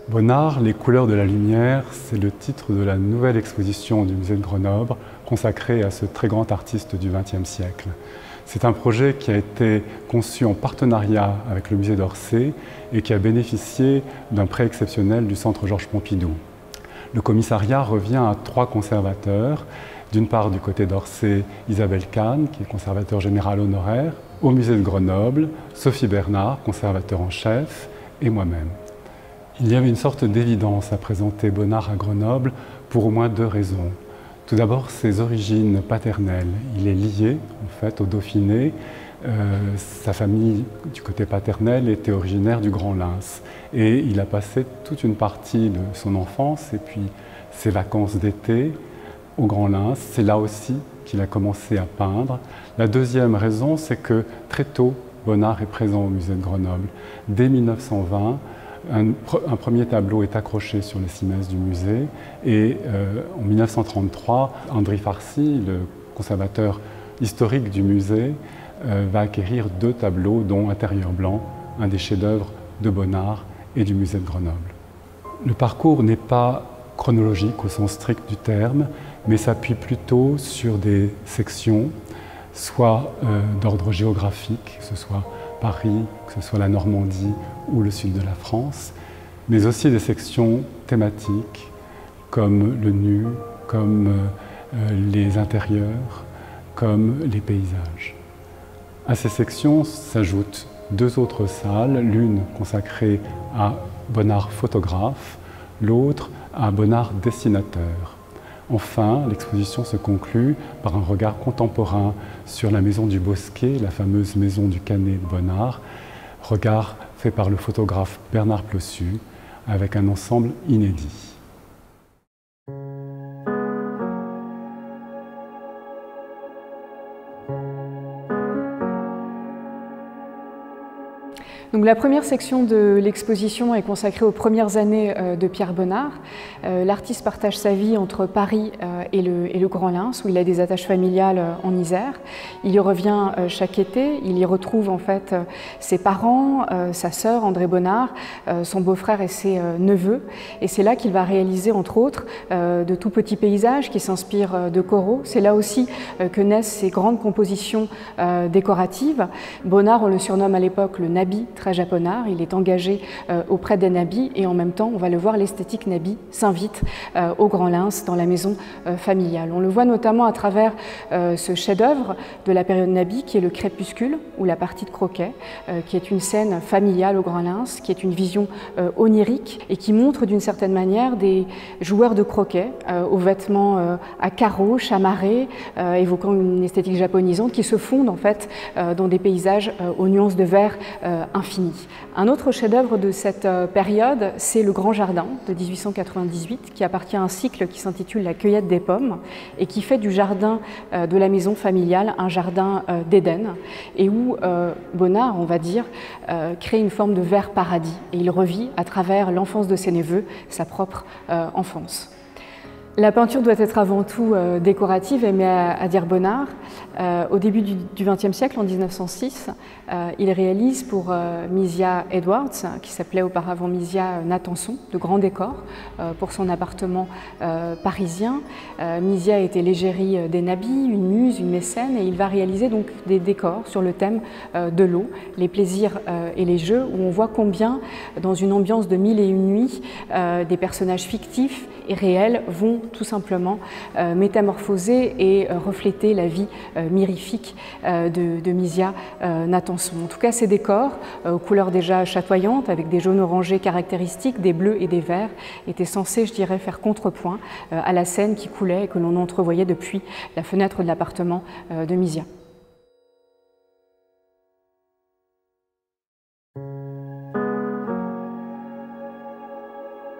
Bonnard, les couleurs de la lumière, c'est le titre de la nouvelle exposition du musée de Grenoble consacrée à ce très grand artiste du XXe siècle. C'est un projet qui a été conçu en partenariat avec le musée d'Orsay et qui a bénéficié d'un prêt exceptionnel du Centre Georges Pompidou. Le commissariat revient à 3 conservateurs, d'une part du côté d'Orsay, Isabelle Kahn, qui est conservateur général honoraire, au musée de Grenoble, Sophie Bernard, conservateur en chef, et moi-même. Il y avait une sorte d'évidence à présenter Bonnard à Grenoble pour au moins 2 raisons. Tout d'abord, ses origines paternelles. Il est lié en fait au Dauphiné. Sa famille du côté paternel était originaire du Grand Lens. Et il a passé toute une partie de son enfance et puis ses vacances d'été au Grand Lens. C'est là aussi qu'il a commencé à peindre. La deuxième raison, c'est que très tôt, Bonnard est présent au musée de Grenoble. Dès 1920, un premier tableau est accroché sur les cimaises du musée et en 1933, Andry Farcy, le conservateur historique du musée, va acquérir 2 tableaux, dont Intérieur blanc, un des chefs-d'œuvre de Bonnard et du musée de Grenoble. Le parcours n'est pas chronologique au sens strict du terme, mais s'appuie plutôt sur des sections, soit d'ordre géographique, que ce soit Paris, que ce soit la Normandie ou le sud de la France, mais aussi des sections thématiques comme le nu, comme les intérieurs, comme les paysages. À ces sections s'ajoutent 2 autres salles, l'une consacrée à Bonnard photographe, l'autre à Bonnard dessinateur. Enfin, l'exposition se conclut par un regard contemporain sur la maison du Bosquet, la fameuse maison du Canet de Bonnard, regard fait par le photographe Bernard Plossu, avec un ensemble inédit. Donc, la première section de l'exposition est consacrée aux premières années de Pierre Bonnard. L'artiste partage sa vie entre Paris et le Grand Lens, où il a des attaches familiales en Isère. Il y revient chaque été, il y retrouve en fait ses parents, sa sœur André Bonnard, son beau-frère et ses neveux. Et c'est là qu'il va réaliser entre autres de tout petits paysages qui s'inspirent de Corot. C'est là aussi que naissent ses grandes compositions décoratives. Bonnard, on le surnomme à l'époque le Nabi très japonard, il est engagé auprès des nabis et en même temps, on va le voir, l'esthétique nabi s'invite au Grand Lens dans la maison familiale. On le voit notamment à travers ce chef-d'œuvre de la période nabi qui est le Crépuscule ou la partie de croquet, qui est une scène familiale au Grand Lens, qui est une vision onirique et qui montre d'une certaine manière des joueurs de croquet aux vêtements à carreaux, chamarrés, évoquant une esthétique japonisante qui se fondent en fait dans des paysages aux nuances de vert infini. Un autre chef-d'œuvre de cette période, c'est Le Grand Jardin de 1898, qui appartient à un cycle qui s'intitule La Cueillette des pommes et qui fait du jardin de la maison familiale un jardin d'Éden et où Bonnard, on va dire, crée une forme de vert paradis et il revit à travers l'enfance de ses neveux sa propre enfance. La peinture doit être avant tout décorative, aimait à dire Bonnard. Au début du XXe siècle, en 1906, il réalise pour Misia Edwards, qui s'appelait auparavant Misia Natanson, de grands décors pour son appartement parisien. Misia était l'égérie des nabis, une muse, une mécène, et il va réaliser donc des décors sur le thème de l'eau, les plaisirs et les jeux, où on voit combien, dans une ambiance de 1001 nuits, des personnages fictifs et réels vont tout simplement métamorphoser et refléter la vie mirifique de Misia Natanson. En tout cas, ces décors, aux couleurs déjà chatoyantes, avec des jaunes orangés caractéristiques, des bleus et des verts, étaient censés, je dirais, faire contrepoint à la Seine qui coulait et que l'on entrevoyait depuis la fenêtre de l'appartement de Misia.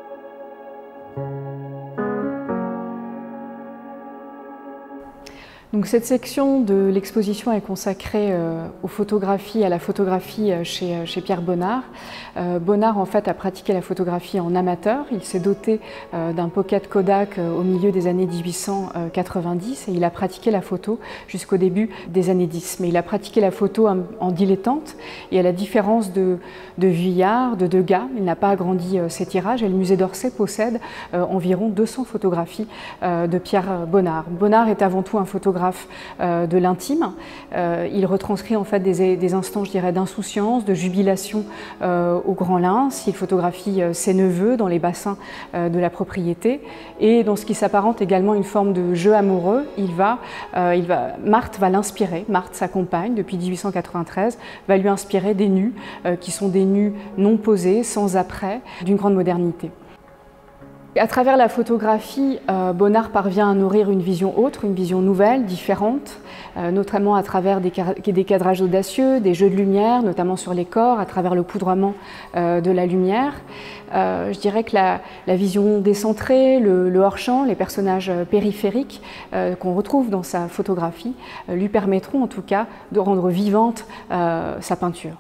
Donc Donc cette section de l'exposition est consacrée aux photographies, à la photographie chez Pierre Bonnard. Bonnard en fait a pratiqué la photographie en amateur. Il s'est doté d'un pocket Kodak au milieu des années 1890 et il a pratiqué la photo jusqu'au début des années 10. Mais il a pratiqué la photo en dilettante et à la différence de Vuillard, de Degas, il n'a pas agrandi ses tirages et le musée d'Orsay possède environ 200 photographies de Pierre Bonnard. Bonnard est avant tout un photographe de l'intime. Il retranscrit en fait des instants, je dirais, d'insouciance, de jubilation au Grand Lens. Il photographie ses neveux dans les bassins de la propriété et dans ce qui s'apparente également une forme de jeu amoureux. Marthe va l'inspirer, Marthe, sa compagne, depuis 1893, va lui inspirer des nus qui sont des nus non posés, sans apprêt, d'une grande modernité. À travers la photographie, Bonnard parvient à nourrir une vision autre, une vision nouvelle, différente, notamment à travers des cadrages audacieux, des jeux de lumière, notamment sur les corps, à travers le poudroiement de la lumière. Je dirais que la vision décentrée, le hors-champ, les personnages périphériques qu'on retrouve dans sa photographie lui permettront en tout cas de rendre vivante sa peinture.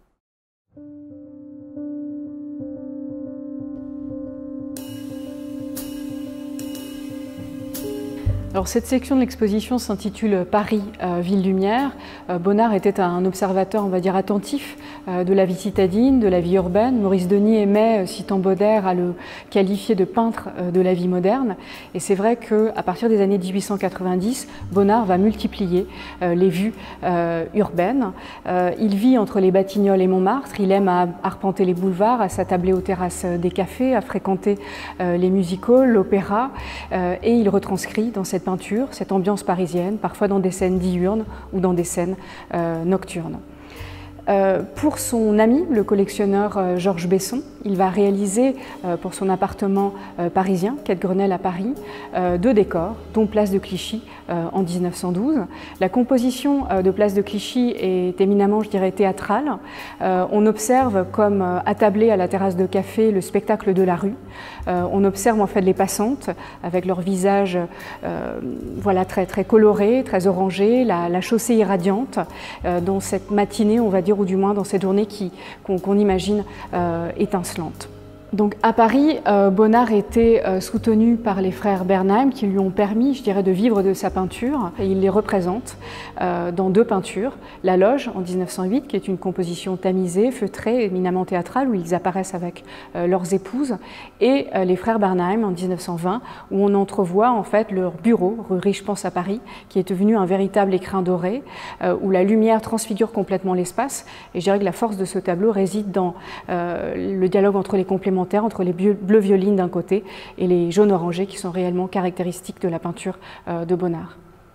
Alors, cette section de l'exposition s'intitule Paris, ville lumière. Bonnard était un observateur, on va dire, attentif de la vie citadine, de la vie urbaine. Maurice Denis aimait, citant Baudelaire, à le qualifier de peintre de la vie moderne. Et c'est vrai qu'à partir des années 1890, Bonnard va multiplier les vues urbaines. Il vit entre les Batignolles et Montmartre. Il aime à arpenter les boulevards, à s'attabler aux terrasses des cafés, à fréquenter les music-halls, l'opéra. Et il retranscrit dans cette peinture, cette ambiance parisienne, parfois dans des scènes diurnes ou dans des scènes nocturnes. Pour son ami, le collectionneur Georges Besson, il va réaliser pour son appartement parisien, quai de Grenelle à Paris, 2 décors, dont Place de Clichy en 1912. La composition de Place de Clichy est éminemment, je dirais, théâtrale. On observe comme attablé à la terrasse de café le spectacle de la rue. On observe en fait les passantes avec leur visage voilà, très coloré, très orangé, la chaussée irradiante dans cette matinée, on va dire, ou du moins dans cette journée qu'on imagine étincelante. Donc à Paris, Bonnard était soutenu par les frères Bernheim qui lui ont permis, je dirais, de vivre de sa peinture. Et il les représente dans 2 peintures. La Loge en 1908, qui est une composition tamisée, feutrée, éminemment théâtrale, où ils apparaissent avec leurs épouses, et les frères Bernheim en 1920, où on entrevoit en fait leur bureau, rue Riche-Pense à Paris, qui est devenu un véritable écrin doré, où la lumière transfigure complètement l'espace. Et je dirais que la force de ce tableau réside dans le dialogue entre les complémentaires, entre les bleus violines d'un côté et les jaunes orangés qui sont réellement caractéristiques de la peinture de Bonnard.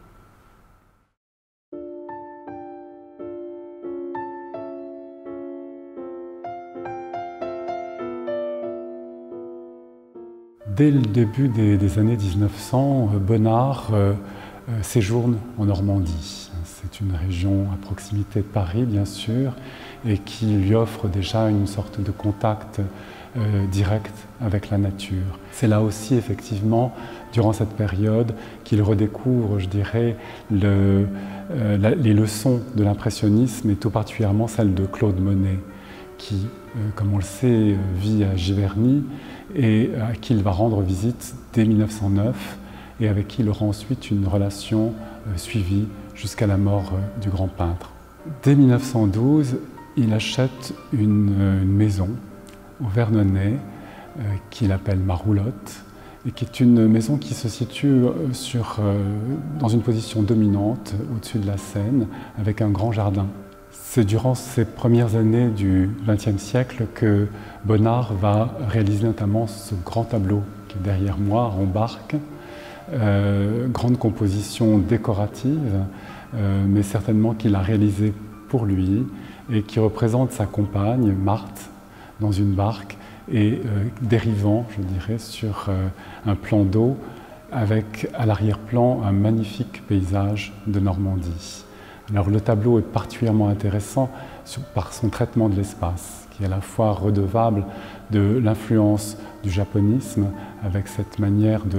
Dès le début des années 1900, Bonnard séjourne en Normandie. C'est une région à proximité de Paris, bien sûr, et qui lui offre déjà une sorte de contact direct avec la nature. C'est là aussi, effectivement, durant cette période, qu'il redécouvre, je dirais, les leçons de l'impressionnisme, et tout particulièrement celles de Claude Monet, qui, comme on le sait, vit à Giverny, et à qui il va rendre visite dès 1909, et avec qui il aura ensuite une relation suivie jusqu'à la mort du grand peintre. Dès 1912, il achète une maison au Vernonnet, qu'il appelle Maroulotte, et qui est une maison qui se situe dans une position dominante au-dessus de la Seine, avec un grand jardin. C'est durant ces premières années du XXe siècle que Bonnard va réaliser notamment ce grand tableau qui est derrière moi, en barque, grande composition décorative, mais certainement qu'il a réalisé pour lui, et qui représente sa compagne, Marthe, dans une barque et dérivant, je dirais, sur un plan d'eau avec à l'arrière-plan un magnifique paysage de Normandie. Alors le tableau est particulièrement intéressant par son traitement de l'espace, qui est à la fois redevable de l'influence du japonisme avec cette manière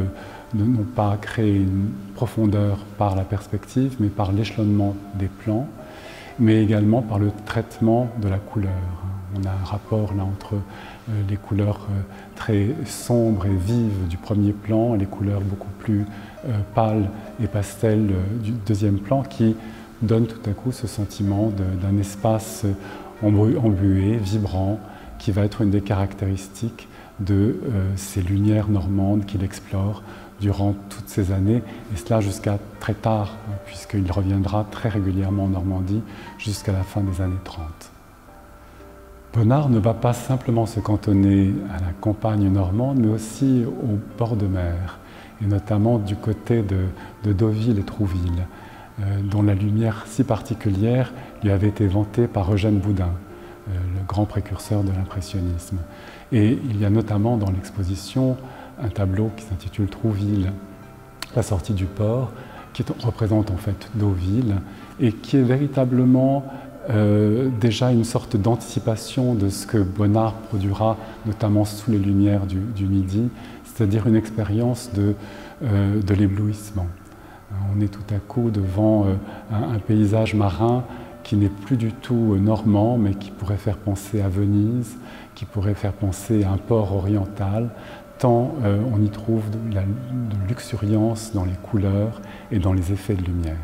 non pas créer une profondeur par la perspective, mais par l'échelonnement des plans, mais également par le traitement de la couleur. On a un rapport là entre les couleurs très sombres et vives du premier plan et les couleurs beaucoup plus pâles et pastel du deuxième plan qui donnent tout à coup ce sentiment d'un espace embué, vibrant, qui va être une des caractéristiques de ces lumières normandes qu'il explore durant toutes ces années, et cela jusqu'à très tard, puisqu'il reviendra très régulièrement en Normandie jusqu'à la fin des années 30. Bonnard ne va pas simplement se cantonner à la campagne normande, mais aussi au bord de mer, et notamment du côté de Deauville et Trouville, dont la lumière si particulière lui avait été vantée par Eugène Boudin, le grand précurseur de l'impressionnisme. Et il y a notamment dans l'exposition un tableau qui s'intitule Trouville, la sortie du port, qui représente en fait Deauville et qui est véritablement déjà une sorte d'anticipation de ce que Bonnard produira, notamment sous les lumières du Midi, c'est-à-dire une expérience de l'éblouissement. On est tout à coup devant un paysage marin qui n'est plus du tout normand, mais qui pourrait faire penser à Venise, qui pourrait faire penser à un port oriental, tant on y trouve de luxuriance dans les couleurs et dans les effets de lumière.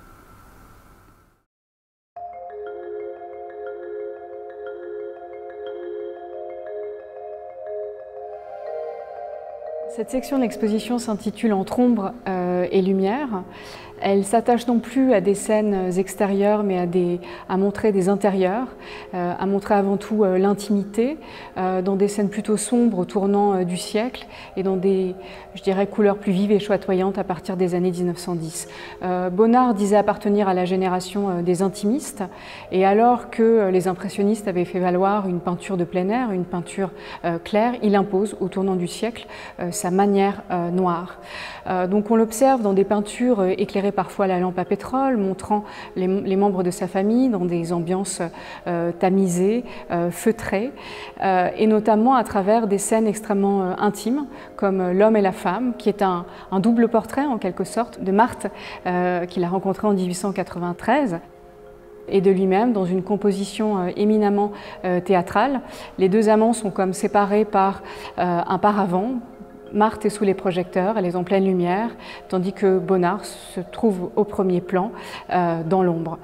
Cette section de l'exposition s'intitule « Entre ombre et lumière ». Elle s'attache non plus à des scènes extérieures, mais à montrer des intérieurs, à montrer avant tout l'intimité, dans des scènes plutôt sombres au tournant du siècle et dans des, je dirais, couleurs plus vives et chatoyantes à partir des années 1910. Bonnard disait appartenir à la génération des intimistes, et alors que les impressionnistes avaient fait valoir une peinture de plein air, une peinture claire, il impose au tournant du siècle sa manière noire. Donc on l'observe dans des peintures éclairées parfois à la lampe à pétrole, montrant les membres de sa famille dans des ambiances tamisées, feutrées, et notamment à travers des scènes extrêmement intimes, comme L'homme et la femme, qui est un double portrait en quelque sorte de Marthe, qu'il a rencontré en 1893, et de lui-même dans une composition éminemment théâtrale. Les deux amants sont comme séparés par un paravent. Marthe est sous les projecteurs, elle est en pleine lumière, tandis que Bonnard se trouve au premier plan, dans l'ombre.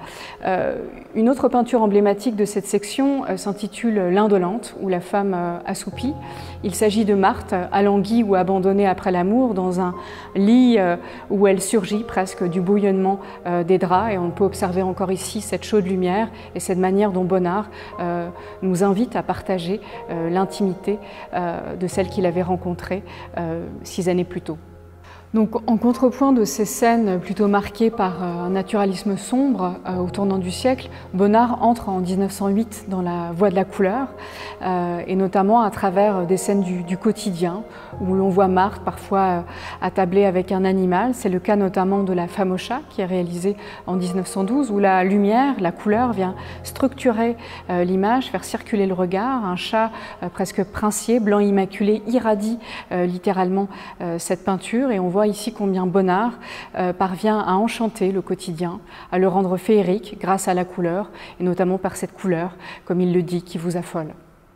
Une autre peinture emblématique de cette section s'intitule L'Indolente, ou la femme assoupie. Il s'agit de Marthe, alanguie ou abandonnée après l'amour, dans un lit où elle surgit presque du bouillonnement des draps, et on peut observer encore ici cette chaude lumière et cette manière dont Bonnard nous invite à partager l'intimité de celle qu'il avait rencontrée 6 années plus tôt. Donc, en contrepoint de ces scènes plutôt marquées par un naturalisme sombre au tournant du siècle, Bonnard entre en 1908 dans la voie de la couleur, et notamment à travers des scènes du quotidien, où l'on voit Marthe parfois attablée avec un animal. C'est le cas notamment de La femme au chat, qui est réalisée en 1912, où la lumière, la couleur vient structurer l'image, faire circuler le regard. Un chat presque princier, blanc immaculé, irradie littéralement cette peinture, et on voit ici combien Bonnard parvient à enchanter le quotidien, à le rendre féerique grâce à la couleur, et notamment par cette couleur, comme il le dit, qui vous affole.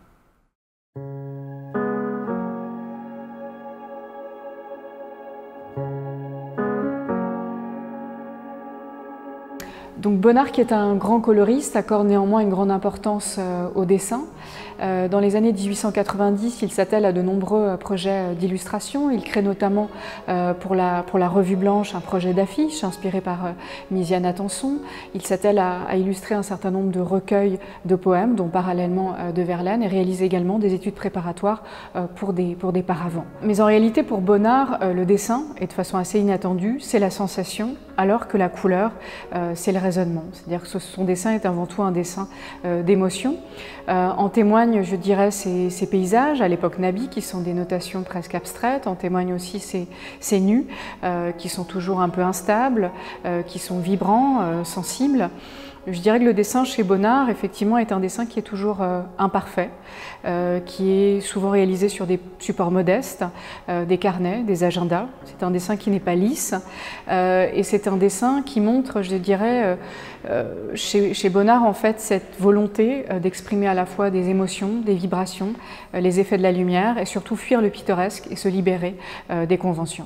Donc Bonnard, qui est un grand coloriste, accorde néanmoins une grande importance au dessin. Dans les années 1890, il s'attelle à de nombreux projets d'illustration. Il crée notamment pour la Revue Blanche un projet d'affiche inspiré par Misiane Attenson. Il s'attelle à illustrer un certain nombre de recueils de poèmes, dont parallèlement de Verlaine, et réalise également des études préparatoires pour des paravents. Mais en réalité, pour Bonnard, le dessin, et de façon assez inattendue, c'est la sensation, alors que la couleur, c'est le raisonnement. C'est-à-dire que son dessin est avant tout un dessin d'émotion. En témoignent, je dirais, ces paysages, à l'époque Nabi, qui sont des notations presque abstraites. En témoignent aussi ces nus, qui sont toujours un peu instables, qui sont vibrants, sensibles. Je dirais que le dessin chez Bonnard, effectivement, est un dessin qui est toujours imparfait, qui est souvent réalisé sur des supports modestes, des carnets, des agendas. C'est un dessin qui n'est pas lisse et c'est un dessin qui montre, je dirais, chez Bonnard, en fait, cette volonté d'exprimer à la fois des émotions, des vibrations, les effets de la lumière et surtout fuir le pittoresque et se libérer des conventions.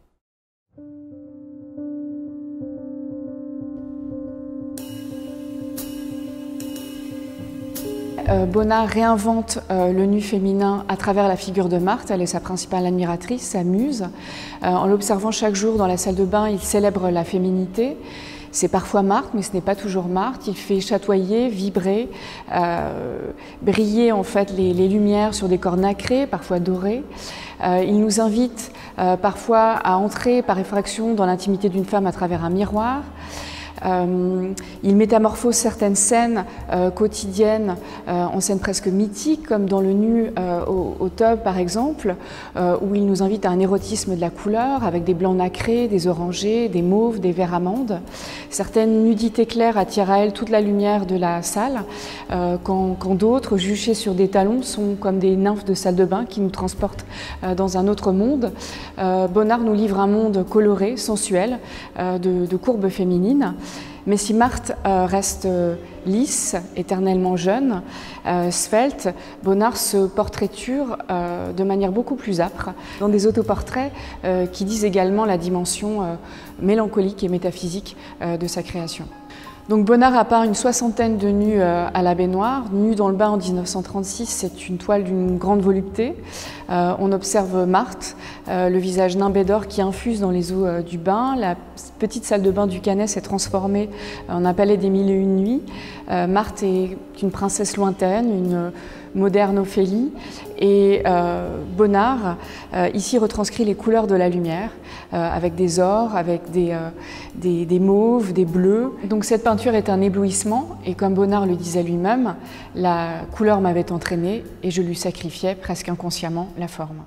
Bonnard réinvente le nu féminin à travers la figure de Marthe. Elle est sa principale admiratrice, sa muse. En l'observant chaque jour dans la salle de bain, il célèbre la féminité. C'est parfois Marthe, mais ce n'est pas toujours Marthe. Il fait chatoyer, vibrer, briller en fait les lumières sur des corps nacrés, parfois dorés. Il nous invite parfois à entrer par effraction dans l'intimité d'une femme à travers un miroir. Il métamorphose certaines scènes quotidiennes en scènes presque mythiques, comme dans le nu au tub par exemple, où il nous invite à un érotisme de la couleur, avec des blancs nacrés, des orangés, des mauves, des verts amandes. Certaines nudités claires attirent à elle toute la lumière de la salle, quand d'autres, juchées sur des talons, sont comme des nymphes de salle de bain qui nous transportent dans un autre monde. Bonnard nous livre un monde coloré, sensuel, de courbes féminines. Mais si Marthe reste lisse, éternellement jeune, svelte, Bonnard se portraiture de manière beaucoup plus âpre dans des autoportraits qui disent également la dimension mélancolique et métaphysique de sa création. Donc Bonnard a peint une soixantaine de nus à la baignoire. Nu dans le bain en 1936, c'est une toile d'une grande volupté. On observe Marthe, le visage nimbé d'or qui infuse dans les eaux du bain. La petite salle de bain du Canet s'est transformée en un palais des mille et une nuits. Marthe est une princesse lointaine, une moderne Ophélie. Et Bonnard, ici, retranscrit les couleurs de la lumière, avec des ors, avec des mauves, des bleus. Donc cette peinture est un éblouissement, et comme Bonnard le disait lui-même, la couleur m'avait entraîné et je lui sacrifiais presque inconsciemment la forme.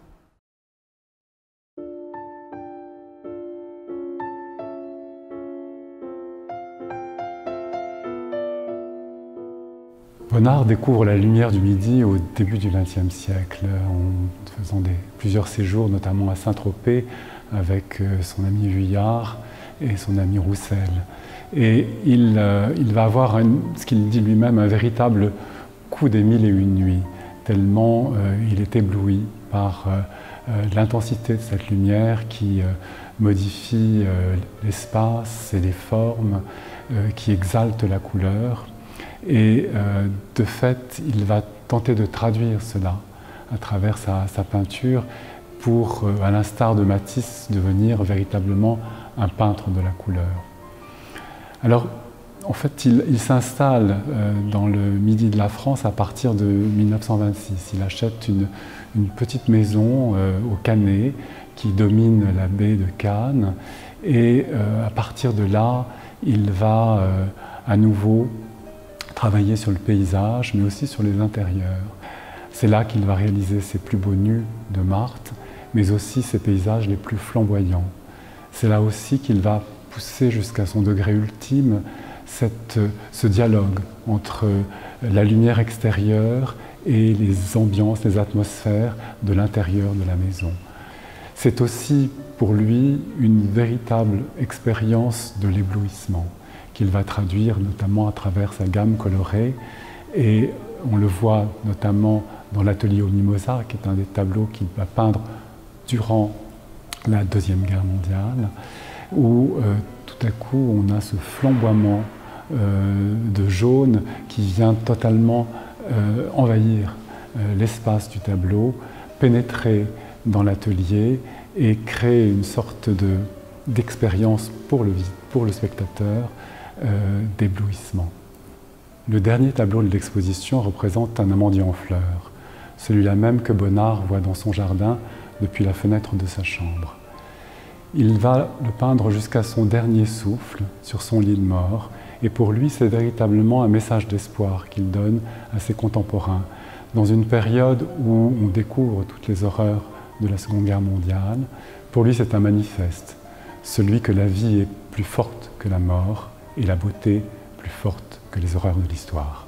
Bonnard découvre la lumière du midi au début du XXe siècle, en faisant plusieurs séjours, notamment à Saint-Tropez, avec son ami Vuillard et son ami Roussel. Et il va avoir, ce qu'il dit lui-même, un véritable coup des mille et une nuits, tellement il est ébloui par l'intensité de cette lumière qui modifie l'espace et les formes, qui exalte la couleur. Et de fait, il va tenter de traduire cela à travers sa peinture pour, à l'instar de Matisse, devenir véritablement un peintre de la couleur. Alors, en fait, il s'installe dans le Midi de la France à partir de 1926. Il achète une petite maison au Canet qui domine la baie de Cannes. Et à partir de là, il va à nouveau travailler sur le paysage, mais aussi sur les intérieurs. C'est là qu'il va réaliser ses plus beaux nus de Marthe, mais aussi ses paysages les plus flamboyants. C'est là aussi qu'il va pousser jusqu'à son degré ultime ce dialogue entre la lumière extérieure et les ambiances, les atmosphères de l'intérieur de la maison. C'est aussi pour lui une véritable expérience de l'éblouissement qu'il va traduire notamment à travers sa gamme colorée. Et on le voit notamment dans l'atelier au Mimosa, qui est un des tableaux qu'il va peindre durant la Deuxième Guerre mondiale, où tout à coup on a ce flamboiement de jaune qui vient totalement envahir l'espace du tableau, pénétrer dans l'atelier et créer une sorte d'expérience pour le spectateur d'éblouissement. Le dernier tableau de l'exposition représente un amandier en fleurs, celui-là même que Bonnard voit dans son jardin depuis la fenêtre de sa chambre. Il va le peindre jusqu'à son dernier souffle sur son lit de mort, et pour lui c'est véritablement un message d'espoir qu'il donne à ses contemporains, dans une période où on découvre toutes les horreurs de la Seconde Guerre mondiale. Pour lui c'est un manifeste, celui que la vie est plus forte que la mort, et la beauté plus forte que les horreurs de l'histoire.